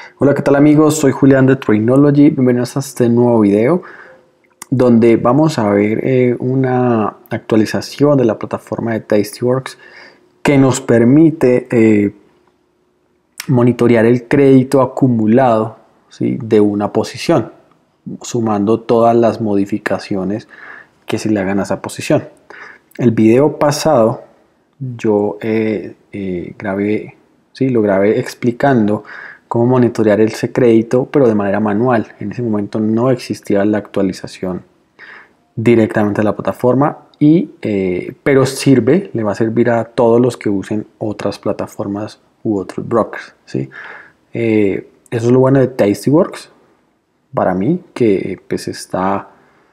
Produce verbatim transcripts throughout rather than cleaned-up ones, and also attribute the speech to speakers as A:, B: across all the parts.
A: Hola, ¿qué tal amigos? Soy Julián de Trainology. Bienvenidos a este nuevo video donde vamos a ver eh, una actualización de la plataforma de Tastyworks que nos permite eh, monitorear el crédito acumulado, ¿sí?, de una posición, sumando todas las modificaciones que se le hagan a esa posición. El video pasado yo eh, eh, grabé, sí, lo grabé explicando cómo monitorear ese crédito, pero de manera manual. En ese momento no existía la actualización directamente a la plataforma, y, eh, pero sirve, le va a servir a todos los que usen otras plataformas u otros brokers, ¿sí? Eh, eso es lo bueno de Tastyworks para mí, que pues está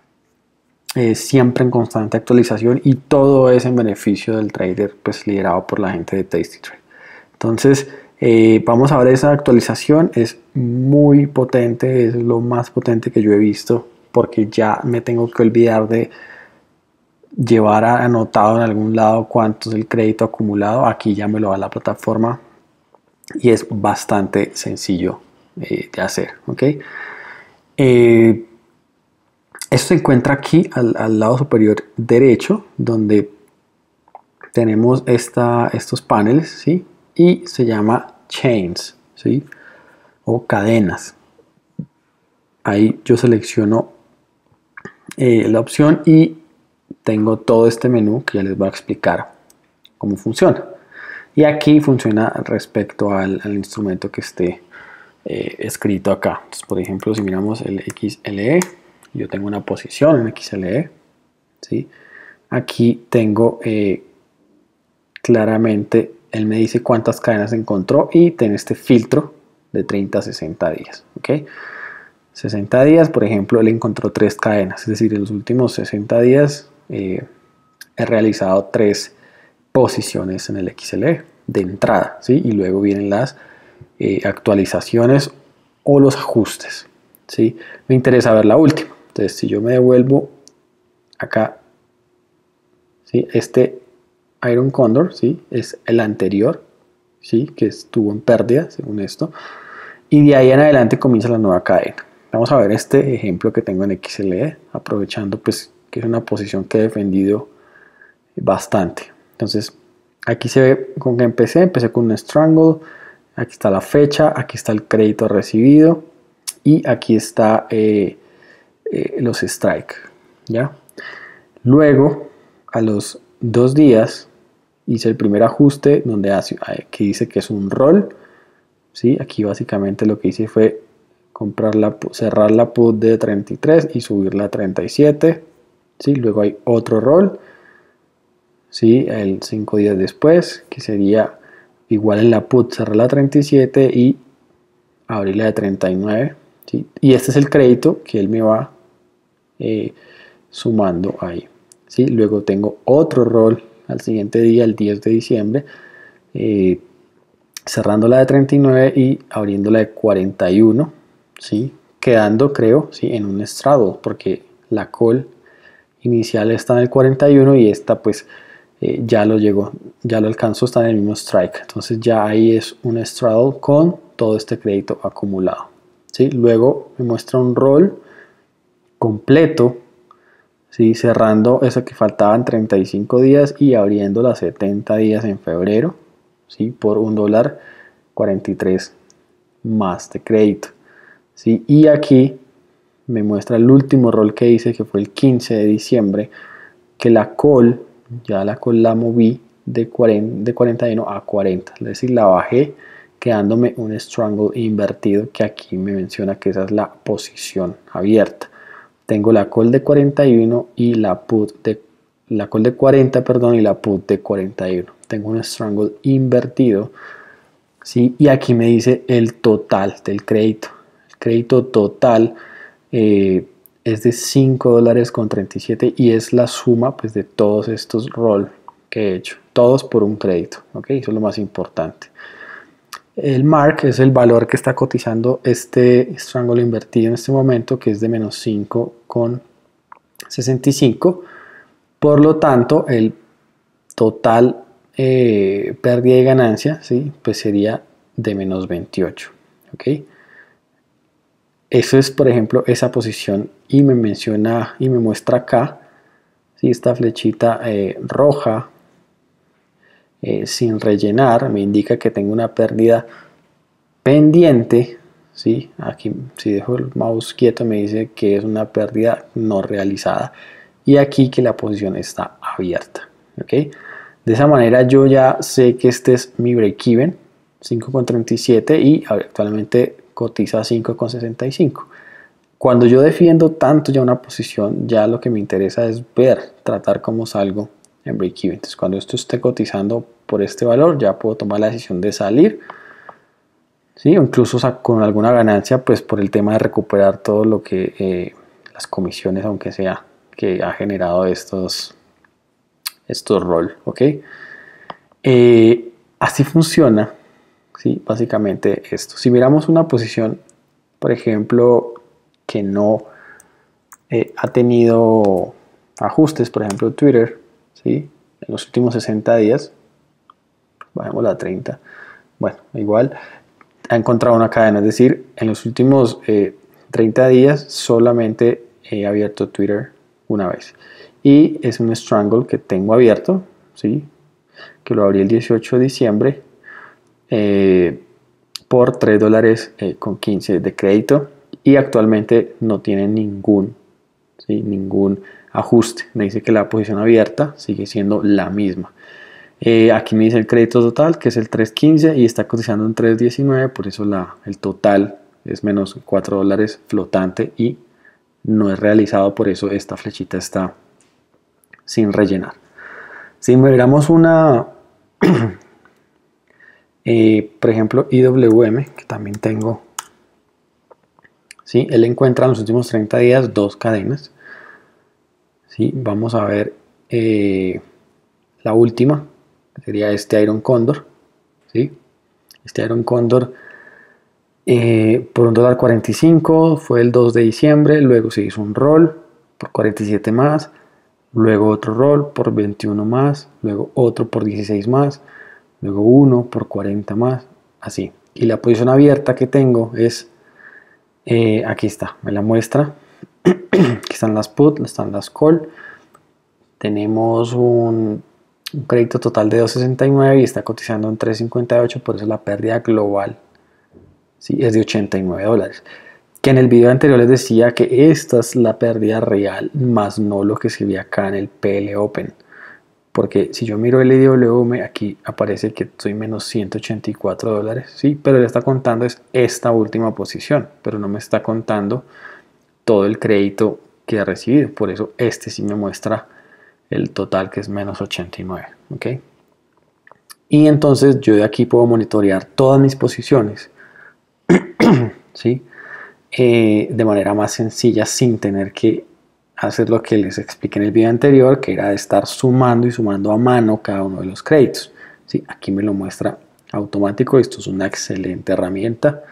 A: eh, siempre en constante actualización, y todo es en beneficio del trader, pues liderado por la gente de TastyTrade. Entonces eh, vamos a ver esa actualización. Es muy potente, es lo más potente que yo he visto, porque ya me tengo que olvidar de llevar anotado en algún lado cuánto es el crédito acumulado. Aquí ya me lo da la plataforma y es bastante sencillo eh, de hacer, ¿ok? Eh, esto se encuentra aquí al, al lado superior derecho, donde tenemos esta, estos paneles, ¿sí? Y se llama Chains, ¿sí?, o cadenas. Ahí yo selecciono eh, la opción y tengo todo este menú que ya les voy a explicar cómo funciona. Y aquí funciona respecto al, al instrumento que esté eh, escrito acá. Entonces, por ejemplo, si miramos el X L E, yo tengo una posición en X L E, ¿sí? Aquí tengo eh, claramente, él me dice cuántas cadenas encontró y tiene este filtro de treinta a sesenta días, ¿ok? sesenta días, por ejemplo, él encontró tres cadenas, es decir, en los últimos sesenta días eh, he realizado tres posiciones en el X L E de entrada, ¿sí? Y luego vienen las eh, actualizaciones o los ajustes, ¿sí? Me interesa ver la última. Entonces, si yo me devuelvo acá, ¿sí?, este Iron Condor, ¿sí?, es el anterior, ¿sí?, que estuvo en pérdida según esto, y de ahí en adelante comienza la nueva cadena. Vamos a ver este ejemplo que tengo en X L E, aprovechando pues que es una posición que he defendido bastante. Entonces aquí se ve con que empecé, empecé con un strangle, aquí está la fecha, aquí está el crédito recibido y aquí está eh, eh, los strike, ¿ya? Luego, a los dos días, hice el primer ajuste donde hace, que dice que es un roll, ¿sí? Aquí básicamente lo que hice fue comprar la, cerrar la put de treinta y tres y subirla a treinta y siete, ¿sí? Luego hay otro roll, ¿sí?, el cinco días después, que sería igual en la put, cerrar la treinta y siete y abrirla de treinta y nueve, ¿sí? Y este es el crédito que él me va eh, sumando ahí, ¿sí? Luego tengo otro roll al siguiente día, el diez de diciembre, eh, cerrando la de treinta y nueve y abriendo la de cuarenta y uno, ¿sí?, quedando, creo, ¿sí?, en un straddle, porque la call inicial está en el cuarenta y uno y esta pues eh, ya lo llegó, ya lo alcanzó, está en el mismo strike. Entonces ya ahí es un straddle con todo este crédito acumulado, ¿sí? Luego me muestra un roll completo, ¿sí?, cerrando eso que faltaban treinta y cinco días y abriendo las setenta días en febrero, ¿sí?, por un dólar cuarenta y tres más de crédito, ¿sí? Y aquí me muestra el último roll que hice, que fue el quince de diciembre, que la call, ya la call la moví de, cuarenta, de cuarenta y uno a cuarenta, es decir, la bajé quedándome un strangle invertido, que aquí me menciona que esa es la posición abierta. Tengo la call de cuarenta y uno y la put de la call de cuarenta, perdón, y la put de cuarenta y uno. Tengo un strangle invertido, ¿sí? Y aquí me dice el total del crédito. El crédito total eh, es de cinco dólares con treinta y siete y es la suma pues de todos estos roll que he hecho, todos por un crédito, ¿ok? Eso es lo más importante. El mark es el valor que está cotizando este strangle invertido en este momento, que es de menos cinco con sesenta y cinco. Por lo tanto, el total eh, pérdida y ganancia, ¿sí?, pues sería de menos veintiocho, ¿ok? eso es, por ejemplo, esa posición y me menciona y me muestra acá, ¿sí? Esta flechita eh, roja eh, sin rellenar me indica que tengo una pérdida pendiente, ¿sí? Aquí si dejo el mouse quieto me dice que es una pérdida no realizada y aquí que la posición está abierta, ¿ok? De esa manera yo ya sé que este es mi break-even, cinco con treinta y siete, y actualmente cotiza cinco con sesenta y cinco. Cuando yo defiendo tanto ya una posición, ya lo que me interesa es ver, tratar cómo salgo en break-even. Entonces cuando esto esté cotizando por este valor, ya puedo tomar la decisión de salir, ¿sí? O incluso con alguna ganancia, pues por el tema de recuperar todo lo que, eh, las comisiones, aunque sea, que ha generado estos, estos roll, ¿ok? Eh, así funciona, ¿sí? Básicamente esto. Si miramos una posición, por ejemplo, que no eh, ha tenido ajustes, por ejemplo Twitter, ¿sí? En los últimos sesenta días, bajemos a treinta, bueno, igual ha encontrado una cadena, es decir, en los últimos eh, treinta días solamente he abierto Twitter una vez y es un strangle que tengo abierto, ¿sí? Que lo abrí el dieciocho de diciembre eh, por tres dólares eh, con quince de crédito y actualmente no tiene ningún, ¿sí? ningún ajuste. Me dice que la posición abierta sigue siendo la misma. Eh, aquí me dice el crédito total, que es el tres quince y está cotizando en tres diecinueve, por eso la, el total es menos cuatro dólares flotante y no es realizado, por eso esta flechita está sin rellenar. Si miramos una, eh, por ejemplo, I W M, que también tengo, ¿sí? Él encuentra en los últimos treinta días dos cadenas, ¿sí? Vamos a ver eh, la última, sería este Iron Condor, ¿sí? Este Iron Condor eh, por un dólar cuarenta y cinco fue el dos de diciembre, luego se hizo un roll por cuarenta y siete más, luego otro roll por veintiuno más, luego otro por dieciséis más, luego uno por cuarenta más, así. Y la posición abierta que tengo es, eh, aquí está, me la muestra, aquí están las put, están las call, tenemos un un crédito total de dos sesenta y nueve y está cotizando en tres cincuenta y ocho, por eso la pérdida global, ¿sí? Es de ochenta y nueve dólares. Que en el video anterior les decía que esta es la pérdida real, más no lo que se ve acá en el P L Open. Porque si yo miro el I W M, aquí aparece que soy menos ciento ochenta y cuatro dólares, ¿sí? Pero le está contando es esta última posición, pero no me está contando todo el crédito que ha recibido. Por eso este sí me muestra el total, que es menos ochenta y nueve, ¿ok? Y entonces yo de aquí puedo monitorear todas mis posiciones, ¿sí? Eh, de manera más sencilla, sin tener que hacer lo que les expliqué en el video anterior, que era de estar sumando y sumando a mano cada uno de los créditos, ¿sí? Aquí me lo muestra automático. Esto es una excelente herramienta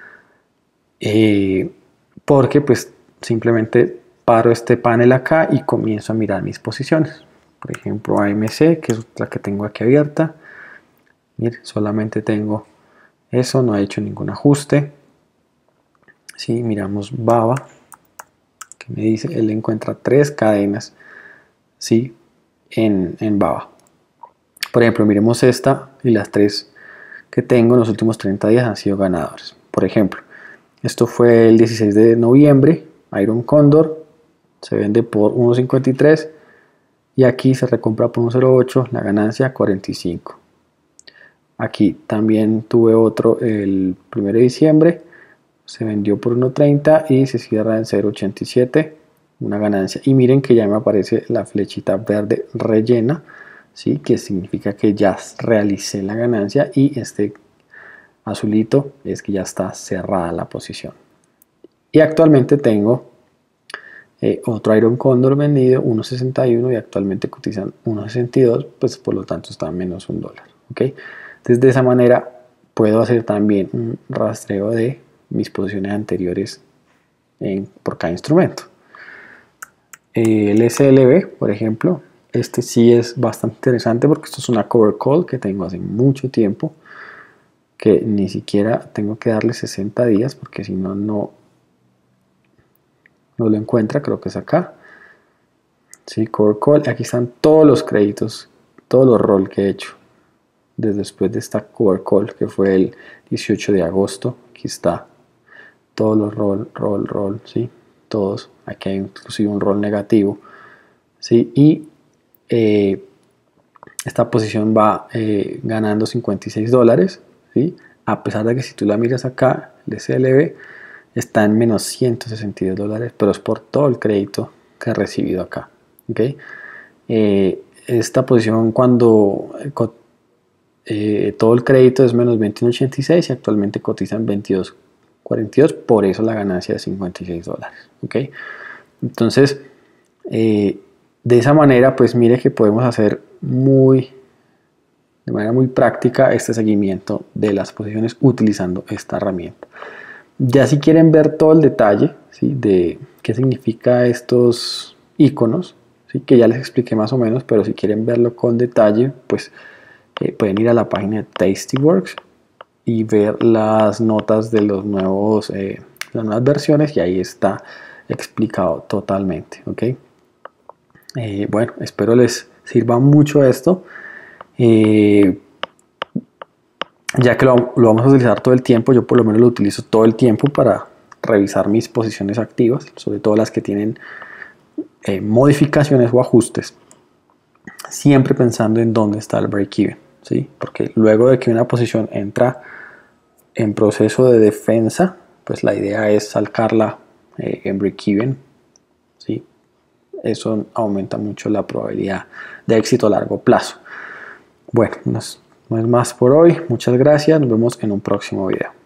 A: eh, porque pues simplemente paro este panel acá y comienzo a mirar mis posiciones. Por ejemplo, A M C, que es la que tengo aquí abierta. Mire, solamente tengo eso, no ha hecho ningún ajuste. Si miramos Baba, que me dice, él encuentra tres cadenas, ¿sí? en, en Baba. Por ejemplo, miremos esta y las tres que tengo en los últimos treinta días han sido ganadores. Por ejemplo, esto fue el dieciséis de noviembre, Iron Condor, se vende por uno cincuenta y tres y aquí se recompra por uno cero ocho, la ganancia cuarenta y cinco. Aquí también tuve otro el primero de diciembre, se vendió por uno treinta y se cierra en cero ochenta y siete, una ganancia. Y miren que ya me aparece la flechita verde rellena, ¿sí? Que significa que ya realicé la ganancia, y este azulito es que ya está cerrada la posición. Y actualmente tengo Eh, otro Iron Condor vendido uno sesenta y uno y actualmente cotizan uno sesenta y dos, pues por lo tanto está a menos un dólar, ¿ok? Entonces de esa manera puedo hacer también un rastreo de mis posiciones anteriores en, por cada instrumento. Eh, el S L B, por ejemplo, este sí es bastante interesante porque esto es una cover call que tengo hace mucho tiempo, que ni siquiera tengo que darle sesenta días porque si no, no no lo encuentra, creo que es acá. Sí, cover call, aquí están todos los créditos, todos los roll que he hecho desde después de esta cover call que fue el dieciocho de agosto. Aquí está todos los roll, roll, roll, sí, todos. Aquí hay inclusive un roll negativo, sí, y eh, esta posición va eh, ganando cincuenta y seis dólares, ¿sí? A pesar de que si tú la miras acá, el S L B está en menos ciento sesenta y dos dólares, pero es por todo el crédito que he recibido acá. ¿Okay? Eh, esta posición cuando eh, todo el crédito es menos veintiuno ochenta y seis y actualmente cotiza en veintidós cuarenta y dos, por eso la ganancia de cincuenta y seis dólares. ¿Okay? Entonces, eh, de esa manera, pues mire que podemos hacer muy, de manera muy práctica este seguimiento de las posiciones utilizando esta herramienta. Ya si quieren ver todo el detalle, ¿sí?, de qué significa estos iconos, ¿sí?, que ya les expliqué más o menos, pero si quieren verlo con detalle, pues eh, pueden ir a la página de Tastyworks y ver las notas de los nuevos, eh, las nuevas versiones, y ahí está explicado totalmente. ¿Ok? Eh, bueno, espero les sirva mucho esto, eh, ya que lo, lo vamos a utilizar todo el tiempo. Yo por lo menos lo utilizo todo el tiempo para revisar mis posiciones activas, sobre todo las que tienen eh, modificaciones o ajustes, siempre pensando en dónde está el break-even, ¿sí? Porque luego de que una posición entra en proceso de defensa, pues la idea es salcarla eh, en break-even, ¿sí? Eso aumenta mucho la probabilidad de éxito a largo plazo. Bueno, no es, no es más por hoy. Muchas gracias. Nos vemos en un próximo video.